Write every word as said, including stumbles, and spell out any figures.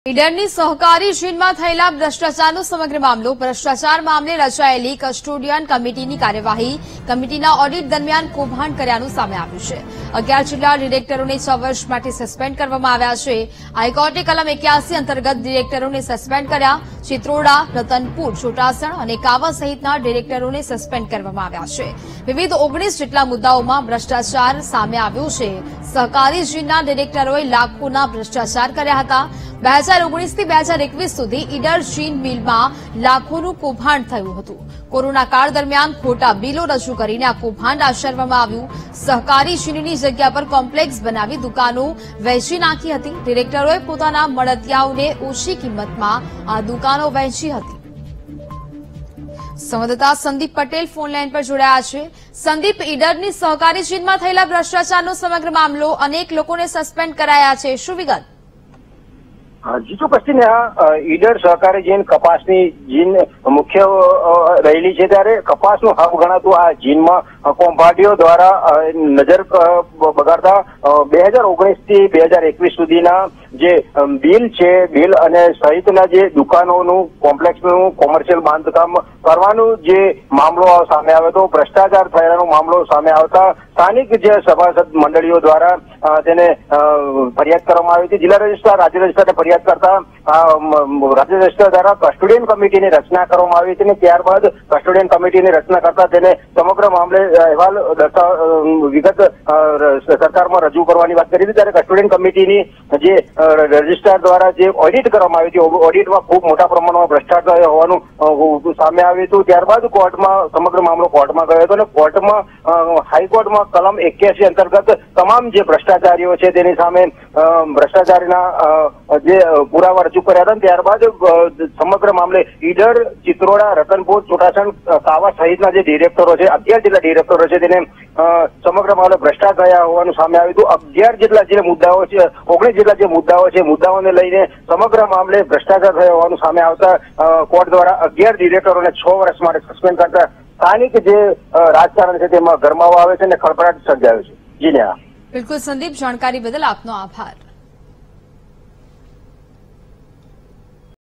ઈડરની સહકારી જીનમાં થયેલા ભ્રષ્ટાચારનો સમગ્ર મામલો ભ્રષ્ટાચાર મામલે રચાયેલી કસ્ટોડિયન કમિટીની કાર્યવાહી કમિટીના ઓડિટ દરમિયાન કૌભાંડ કર્યાનું સામે આવ્યું છે। અગિયાર જેટલા ડિરેક્ટરોને છ વર્ષ માટે સસ્પેન્ડ કરવામાં આવ્યા છે। હાઈકોર્ટે કલમ એક્યાસી અંતર્ગત ડિરેક્ટરોને સસ્પેન્ડ કર્યા। ચિત્રોડા, રતનપુર, ચોટાસણ અને કાવા સહિતના ડિરેક્ટરોને સસ્પેન્ડ કરવામાં આવ્યા છે। વિવિધ ઓગણીસ જેટલા મુદ્દાઓમાં ભ્રષ્ટાચાર સામે આવ્યો છે। સહકારી જીનના ડિરેક્ટરોએ લાખોના ભ્રષ્ટાચાર કર્યા હતા। બે હજાર ઓગણીસ થી બે હજાર એકવીસ સુધી ઈડર જીન મિલમાં લાખોનું કૌભાંડ થયું હતું। કોરોના કાળ દરમિયાન ખોટા બિલો રજૂ કરીને આ કૌભાંડ આચરવામાં આવ્યું। સહકારી જીનની જગ્યા પર કોમ્પ્લેક્સ બનાવી દુકાનો વહેંચી નાખી હતી। ડિરેક્ટરોએ પોતાના મળતિયાઓને ઓછી કિંમતમાં આ દુકાનો વહેંચી હતી। સંવાદદાતા સંદીપ પટેલ ફોનલાઈન પર જોડાયા છે। સંદીપ, ઈડરની સહકારી જીનમાં થયેલા ભ્રષ્ટાચારનો સમગ્ર મામલો, અનેક લોકોને સસ્પેન્ડ કરાયા છે, શું વિગત? જીતુ પશ્ચિમ ઈડર સહકારી જીન કપાસની જીન મુખ્ય રહેલી છે, ત્યારે કપાસનું હબ ગણાતું આ જીનમાં કૌભાંડીઓ દ્વારા નજર બગાડતા બે હજાર ઓગણીસ થી બે હજાર એકવીસ સુધીના જે બિલ છે, બિલ અને સહિતના જે દુકાનોનું કોમ્પ્લેક્સનું કોમર્શિયલ બાંધકામ કરવાનું જે મામલો સામે આવ્યો હતો, ભ્રષ્ટાચાર થયેલાનો મામલો સામે આવતા સ્થાનિક જે સભાસદ મંડળીઓ દ્વારા તેને ફરિયાદ કરવામાં આવી હતી। જિલ્લા રજિસ્ટ્રાર, રાજ્ય રજિસ્ટ્રારને ફરિયાદ કરતા રાજ્ય રજિસ્ટ્રાર દ્વારા કસ્ટોડિયન કમિટીની રચના કરવામાં આવી હતી અને ત્યારબાદ કસ્ટોડિયન કમિટીની રચના કરતા તેને સમગ્ર મામલે અહેવાલ વિગત સરકારમાં રજૂ કરવાની વાત કરી હતી। ત્યારે કસ્ટોડિયન કમિટીની જે રજિસ્ટ્રાર દ્વારા જે ઓડિટ કરવામાં આવી હતી, ઓડિટમાં ખૂબ મોટા પ્રમાણમાં ભ્રષ્ટાચાર હોવાનું સામે આવ્યું હતું। ત્યારબાદ કોર્ટમાં સમગ્ર મામલો કોર્ટમાં ગયો હતો અને કોર્ટમાં હાઈકોર્ટમાં કલમ એક્યાસી અંતર્ગત તમામ જે ભ્રષ્ટાચારીઓ છે તેની સામે ભ્રષ્ટાચારીના જે પુરાવા રજૂ કર્યા હતા। ત્યારબાદ સમગ્ર મામલે ઈડર, ચિત્રોડા, રતનપુર, ચોટાસણ, કાવા સહિતના જે ડિરેક્ટરો છે, અગિયાર જેટલા ડિરેક્ટરો છે, તેને સમગ્ર મામલે ભ્રષ્ટાચાર થયા હોવાનું સામે આવ્યું હતું। અગિયાર જેટલા જે મુદ્દાઓ છે, ઓગણીસ જેટલા જે મુદ્દાઓ છે, મુદ્દાઓને લઈને સમગ્ર મામલે ભ્રષ્ટાચાર થયા હોવાનું સામે આવતા કોર્ટ દ્વારા અગિયાર ડિરેક્ટરોને છ વર્ષ માટે સસ્પેન્ડ કરતા સ્થાનિક જે રાજકારણ છે તેમાં ગરમાવો આવે છે અને ખળભળાટ સર્જાયો છે। જી ને બિલકુલ સંદીપ, જાણકારી બદલ આપનો આભાર।